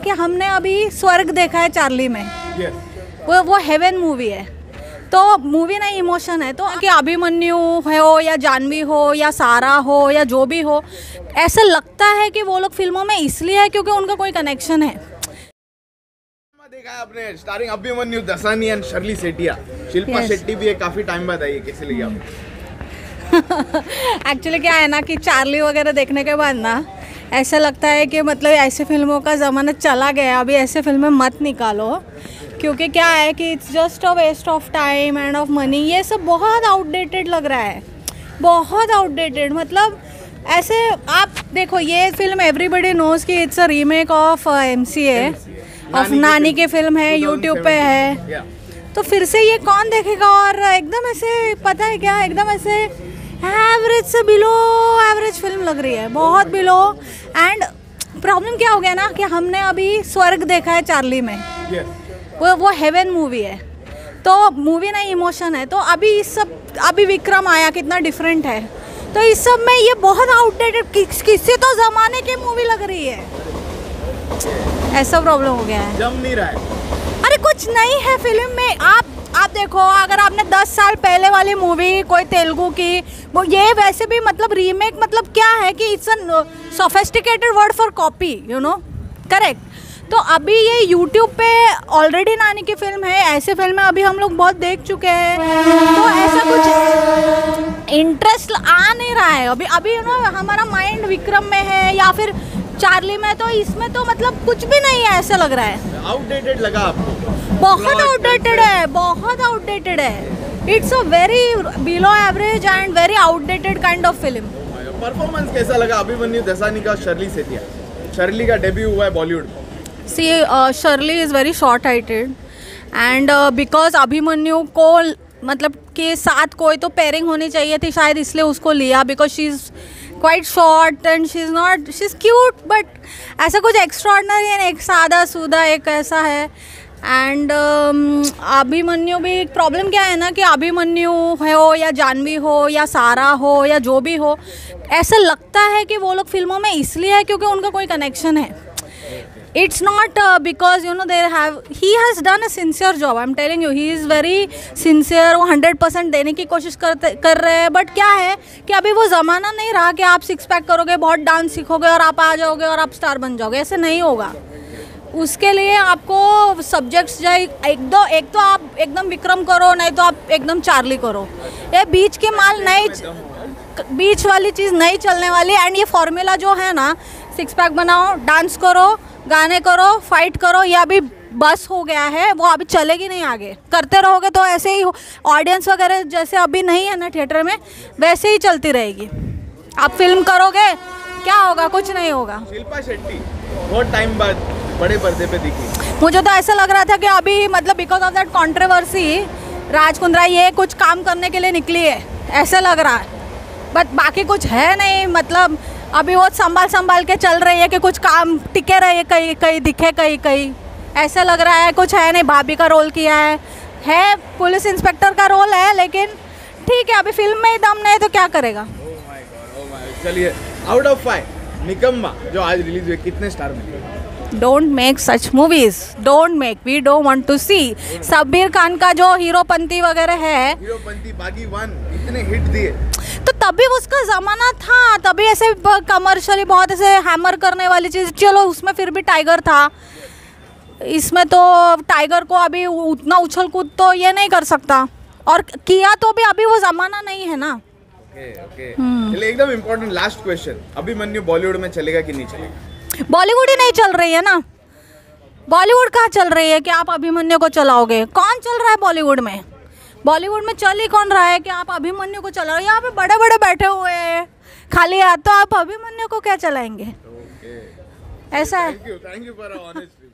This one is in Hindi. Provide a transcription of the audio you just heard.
कि हमने अभी स्वर्ग देखा है चार्ली में। वो हेवन मूवी है, तो मूवी नहीं इमोशन है। तो कि अभिमन्यु हो या जानवी हो या सारा हो या जो भी हो, ऐसा लगता है कि वो लोग फिल्मों में इसलिए है क्योंकि उनका कोई कनेक्शन है। देखा है आपने, starring Abhimanyu Dasani and Shirley Sethia, Shilpa Shetty भी है, काफी टाइम बाद आई है, कैसे लगी आपको? एक्चुअली क्या है ना कि चार्ली वगैरह देखने के बाद ना ऐसा लगता है कि मतलब ऐसे फिल्मों का ज़माना चला गया, अभी ऐसे फिल्में मत निकालो, क्योंकि क्या है कि it's just a waste of time and of money. ये सब बहुत आउटडेटेड लग रहा है, बहुत आउटडेटेड। मतलब ऐसे आप देखो, ये फिल्म एवरीबडी नोज कि it's a remake of MCA of Nani की फिल्म है, यूट्यूब पे है, तो फिर से ये कौन देखेगा? और एकदम ऐसे पता है क्या, एकदम ऐसे एवरेज से बिलो एवरेज फिल्म लग रही है, बहुत बिलो। एंड प्रॉब्लम क्या हो गया ना कि हमने अभी स्वर्ग देखा है चार्ली में। वो हेवन मूवी है, तो मूवी नहीं इमोशन है। तो अभी विक्रम आया, कितना डिफरेंट है। तो इस सब में ये बहुत आउटडेटेड, किसी तो ज़माने की मूवी लग रही है, ऐसा प्रॉब्लम हो गया है। जम नहीं रहा है। अरे कुछ नहीं है फिल्म में। आप देखो, अगर आपने 10 साल पहले वाली मूवी कोई तेलुगु की, वो ये वैसे भी मतलब रीमेक, मतलब क्या है कि it's a sophisticated word for copy, you know, correct. तो अभी ये यूट्यूब पे ऑलरेडी नानी की फिल्म है, ऐसे फिल्में अभी हम लोग बहुत देख चुके हैं, तो ऐसा कुछ इंटरेस्ट आ नहीं रहा है अभी यू नो, हमारा माइंड विक्रम में है या फिर चार्ली में, तो इसमें तो मतलब कुछ भी नहीं है, ऐसा लग रहा है। आउटडेटेड लगा आपको? बहुत आउटडेटेड है, बहुत आउटडेटेड है। It's a very below average and very outdated kind of film. Performance कैसा लगा अभिमन्यु दसानी का, शर्ली सेठिया? शर्ली का डेब्यू हुआ है बॉलीवुड में। See Shirley is very short heighted and because Abhimanyu को मतलब के साथ कोई तो पेयरिंग होनी चाहिए थी शायद, इसलिए उसको लिया, because she is quite short and she is cute, but ऐसा कुछ एक्स्ट्रॉर्डनरी है, एक सादा सूदा एक ऐसा है। एंड अभिमन्यु भी, प्रॉब्लम क्या है ना कि अभिमन्यु हो या जानवी हो या सारा हो या जो भी हो, ऐसा लगता है कि वो लोग फिल्मों में इसलिए है क्योंकि उनका कोई कनेक्शन है। It's not because you know he has done a sincere job. I'm telling you, he is very sincere. वो 100% देने की कोशिश कर रहे हैं, बट क्या है कि अभी वो ज़माना नहीं रहा कि आप 6 पैक करोगे, बहुत डांस सीखोगे और आप आ जाओगे और आप स्टार बन जाओगे, ऐसे नहीं होगा। उसके लिए आपको सब्जेक्ट्स जाए, एक तो आप एकदम विक्रम करो, नहीं तो आप एकदम चार्ली करो। ये बीच के माल नहीं, बीच वाली चीज़ नहीं चलने वाली। एंड ये फॉर्मूला जो है ना, 6 पैक बनाओ, डांस करो, गाने करो, फाइट करो, ये अभी बस हो गया है, वो अभी चलेगी नहीं आगे। करते रहोगे तो ऐसे ही ऑडियंस वगैरह जैसे अभी नहीं है ना थिएटर में, वैसे ही चलती रहेगी। आप फिल्म करोगे, क्या होगा? कुछ नहीं होगा। शिल्पा शेट्टी बहुत टाइम बाद बड़े पर्दे पे दिखी। मुझे तो ऐसा लग रहा था कि अभी मतलब because of that controversy Raj Kundra ये कुछ काम करने के लिए निकली है, ऐसा लग रहा है, बट बाकी कुछ है नहीं। मतलब अभी वो संभाल के चल रही है कि कुछ काम टिके रहे, कहीं दिखे, कहीं ऐसा लग रहा है, कुछ है नहीं। भाभी का रोल किया है पुलिस इंस्पेक्टर का रोल है, लेकिन ठीक है, अभी फिल्म में ही दम नहीं तो क्या करेगा। चलिए, आउट ऑफ 5 निकम्मा जो आज रिलीज हुई, कितने स्टार मिले? Don't make such movies, don't make, we don't want to see. Shabbir Khan का जो हीरोपंती वगैरह है, हीरोपंती, बागी 1 इतने हिट दिए, तो तभी उसका ज़माना था, तभी ऐसे कमर्शियली बहुत ऐसे हैमर करने वाली चीज़। चलो उसमें फिर भी टाइगर था, इसमें तो टाइगर को अभी उतना उछल कूद तो ये नहीं कर सकता, और किया तो भी अभी वो ज़माना नहीं है ना। ओके। चलिए, एकदम important last question, Abhimanyu Bollywood में चलेगा कि नहीं चलेगा? बॉलीवुड ही नहीं चल रही है ना। बॉलीवुड कहाँ चल रही है कि आप अभिमन्यु को चलाओगे? कौन चल रहा है बॉलीवुड में? बॉलीवुड में चल ही कौन रहा है कि आप अभिमन्यु को चलाओ? यहाँ पे बड़े बड़े बैठे हुए हैं खाली हाथ, तो आप अभिमन्यु को क्या चलाएंगे? ऐसा है। Thank you for honesty.